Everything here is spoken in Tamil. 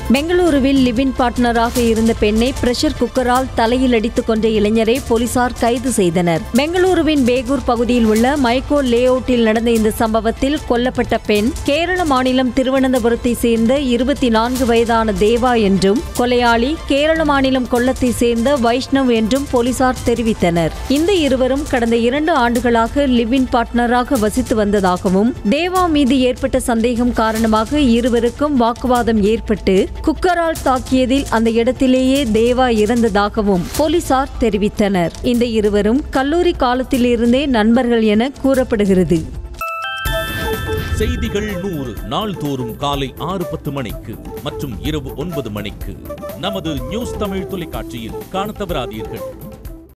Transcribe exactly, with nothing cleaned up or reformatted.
பெங்களூருவில் லிவின் பார்ட்னராக இருந்த பெண்ணை பிரஷர் குக்கரால் தலையில் அடித்துக் கொண்ட இளைஞரை போலீசார் கைது செய்தனர். பெங்களூருவின் பேகூர் பகுதியில் உள்ள மைக்கோ லே அவுட்டில் நடந்த இந்த சம்பவத்தில் கொல்லப்பட்ட பெண் கேரள மாநிலம் திருவனந்தபுரத்தை சேர்ந்த இருபத்தி நான்கு வயதான தேவா என்றும், கொலையாளி கேரள மாநிலம் கொல்லத்தை சேர்ந்த வைஷ்ணவ் என்றும் போலீசார் தெரிவித்தனர். இந்த இருவரும் கடந்த இரண்டு ஆண்டுகளாக லிவின் பார்ட்னராக வசித்து வந்ததாகவும், தேவா மீது ஏற்பட்ட சந்தேகம் காரணமாக இருவருக்கும் வாக்குவாதம் ஏற்பட்டு குக்கரால் தாக்கியதில் அந்த இடத்திலேயே தேவா இறந்ததாகவும் போலீசார் தெரிவித்தனர். இந்த இருவரும் கல்லூரி காலத்திலிருந்தே நண்பர்கள் என கூறப்படுகிறது. செய்திகள் நூறு நாள்தோறும் காலை ஆறு பத்து மணிக்கு மற்றும் இரவு ஒன்பது மணிக்கு நமது நியூஸ் தமிழ் தொலைக்காட்சியில் காணத் தவறாதீர்கள்.